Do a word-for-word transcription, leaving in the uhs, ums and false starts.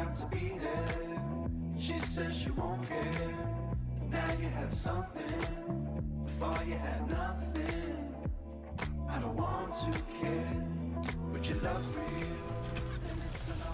have to be there. She says she won't care. Now you had something, before you had nothing. I don't want to care, but your love's real, and it's enough.